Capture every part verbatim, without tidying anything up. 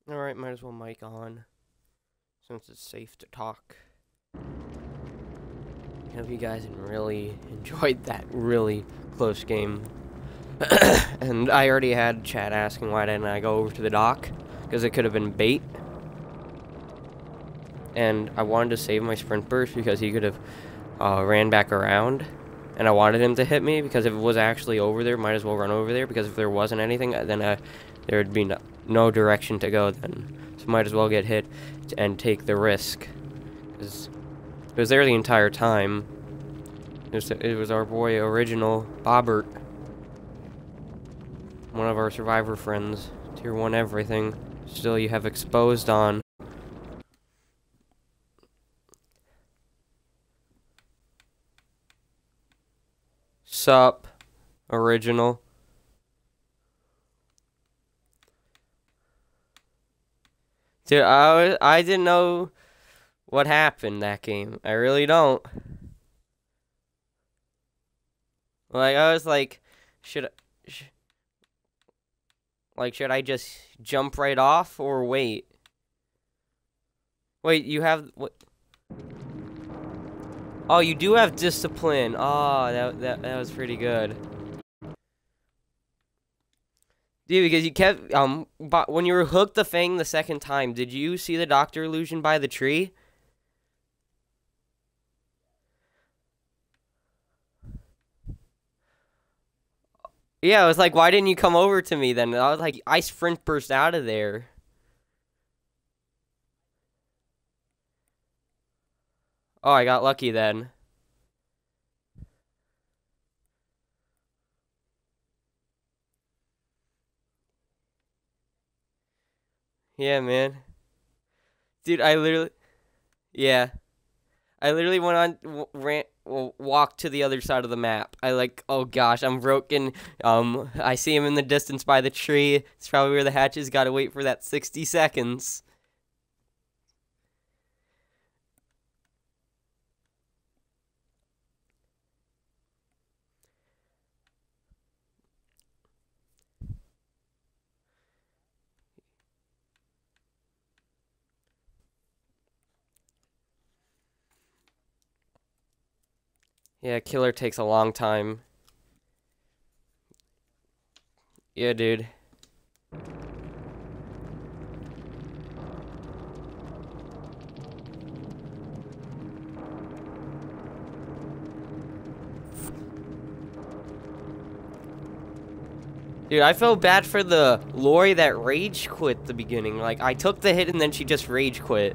Alright, might as well mic on, since it's safe to talk. I hope you guys really enjoyed that really close game. And I already had chat asking why didn't I go over to the dock, because it could have been bait. And I wanted to save my sprint burst because he could have uh, ran back around. And I wanted him to hit me because if it was actually over there, might as well run over there, because if there wasn't anything, then uh, there would be no, no direction to go then. So might as well get hit and take the risk. Because it was there the entire time. It was, it was our boy original Bobbert. One of our survivor friends. Tier one everything. Still you have exposed on. Sup, original. Dude, I, was, I didn't know what happened that game. I really don't. Like, I was like, should I, sh like, should I just jump right off or wait? Wait, you have, what? Oh, you do have discipline. Oh, that, that, that was pretty good. Dude, because you kept, um, but when you were hooked the Fang the second time, did you see the Doctor illusion by the tree? Yeah, I was like, why didn't you come over to me then? I was like, I sprint burst out of there. Oh, I got lucky then. Yeah, man. Dude, I literally... Yeah. I literally went on... ran, walked to the other side of the map. I like... Oh, gosh, I'm broken. Um, I see him in the distance by the tree. It's probably where the hatch is. Gotta wait for that sixty seconds. Yeah, killer takes a long time. Yeah, dude. Dude, I felt bad for the Lori that rage quit at the beginning. Like, I took the hit and then she just rage quit.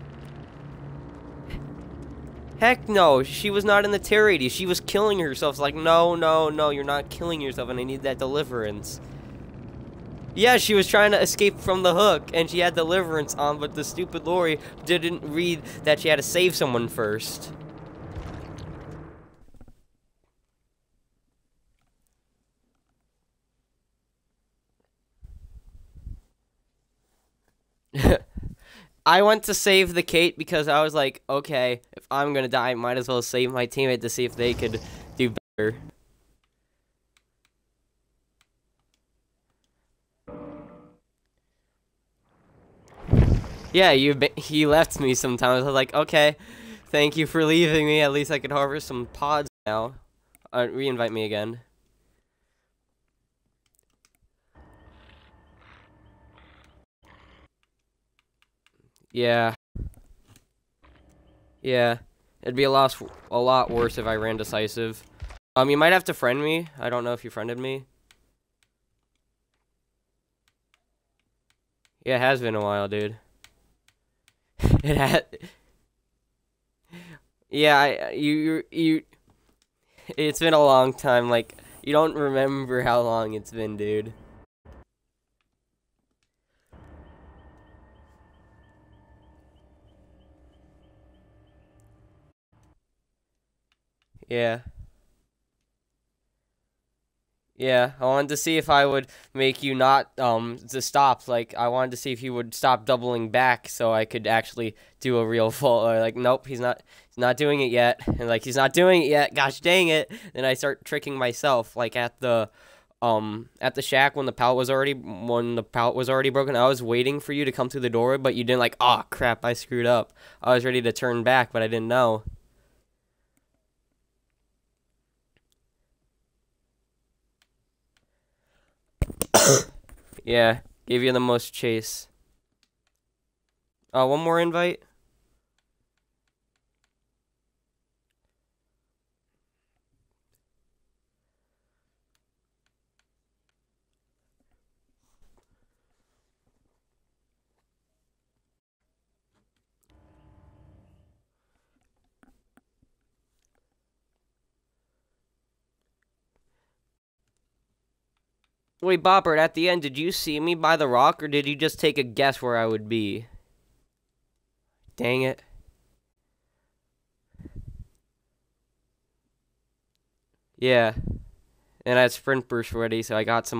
Heck no, she was not in the tier eighty. She was killing herself. It's like, no, no, no, you're not killing yourself, and I need that deliverance. Yeah, she was trying to escape from the hook, and she had deliverance on, but the stupid Lori didn't read that she had to save someone first. I went to save the Kate because I was like, okay, if I'm gonna die, I might as well save my teammate to see if they could do better. Yeah, you he left me sometimes. I was like, okay, thank you for leaving me. At least I could harvest some pods now. Uh, re-invite me again. Yeah. Yeah. It'd be a lot, a lot worse if I ran decisive. Um, you might have to friend me. I don't know if you friended me. Yeah, it has been a while, dude. It had. Yeah, I, you, you, you. It's been a long time. Like, you don't remember how long it's been, dude. Yeah. Yeah, I wanted to see if I would make you not, um, to stop. Like, I wanted to see if you would stop doubling back so I could actually do a real full, or like, nope, he's not, he's not doing it yet. And like, he's not doing it yet, gosh dang it. Then I start tricking myself, like at the, um at the shack when the pallet was already when the pallet was already broken. I was waiting for you to come through the door, but you didn't like, oh crap, I screwed up. I was ready to turn back, but I didn't know. Yeah, gave you the most chase. Uh, one more invite. Wait, Boppert, at the end, did you see me by the rock, or did you just take a guess where I would be? Dang it. Yeah. And I had sprint burst ready, so I got some